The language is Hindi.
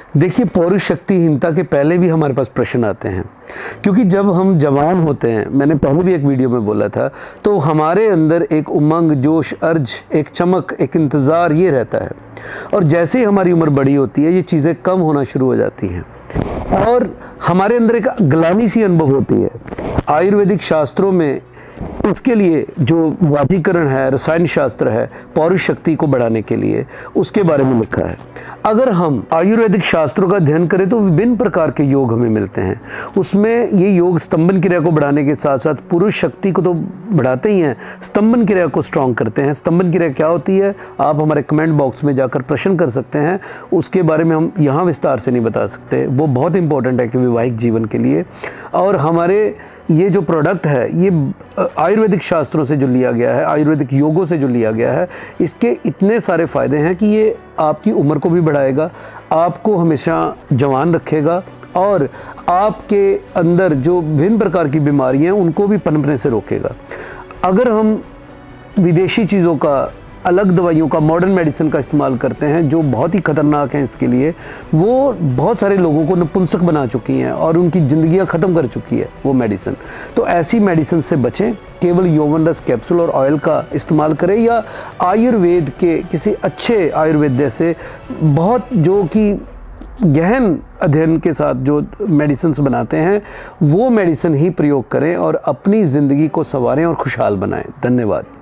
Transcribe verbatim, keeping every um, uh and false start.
देखिए, पौरुष शक्तिहीनता के पहले भी हमारे पास प्रश्न आते हैं, क्योंकि जब हम जवान होते हैं, मैंने पहले भी एक वीडियो में बोला था, तो हमारे अंदर एक उमंग, जोश, अर्ज, एक चमक, एक इंतज़ार ये रहता है। और जैसे ही हमारी उम्र बड़ी होती है, ये चीज़ें कम होना शुरू हो जाती हैं और हमारे अंदर एक ग्लानि सी अनुभव होती है। आयुर्वेदिक शास्त्रों में इसके लिए जो वाजीकरण है, रसायन शास्त्र है, पौरुष शक्ति को बढ़ाने के लिए, उसके बारे में लिखा है। अगर हम आयुर्वेदिक शास्त्रों का अध्ययन करें तो विभिन्न प्रकार के योग हमें मिलते हैं। उसमें ये योग स्तंभन क्रिया को बढ़ाने के साथ साथ पुरुष शक्ति को तो बढ़ाते ही हैं, स्तंभन क्रिया को स्ट्रॉन्ग करते हैं। स्तंभन क्रिया क्या होती है, आप हमारे कमेंट बॉक्स में जाकर प्रश्न कर सकते हैं, उसके बारे में हम यहाँ विस्तार से नहीं बता सकते। वो बहुत इंपॉर्टेंट है कि वैवाहिक जीवन के लिए। और हमारे ये जो प्रोडक्ट है, ये आयुर्वेदिक शास्त्रों से जो लिया गया है, आयुर्वेदिक योगों से जो लिया गया है, इसके इतने सारे फ़ायदे हैं कि ये आपकी उम्र को भी बढ़ाएगा, आपको हमेशा जवान रखेगा और आपके अंदर जो विभिन्न प्रकार की बीमारियां हैं उनको भी पनपने से रोकेगा। अगर हम विदेशी चीज़ों का, अलग दवाइयों का, मॉडर्न मेडिसिन का इस्तेमाल करते हैं जो बहुत ही खतरनाक हैं इसके लिए, वो बहुत सारे लोगों को नपुंसक बना चुकी हैं और उनकी ज़िंदगियां ख़त्म कर चुकी है वो मेडिसिन। तो ऐसी मेडिसिन से बचें, केवल यौवन रस कैप्सूल और ऑयल का इस्तेमाल करें या आयुर्वेद के किसी अच्छे आयुर्वेद्य से, बहुत जो कि गहन अध्ययन के साथ जो मेडिसिन बनाते हैं, वो मेडिसिन ही प्रयोग करें और अपनी ज़िंदगी को संवारें और खुशहाल बनाएं। धन्यवाद।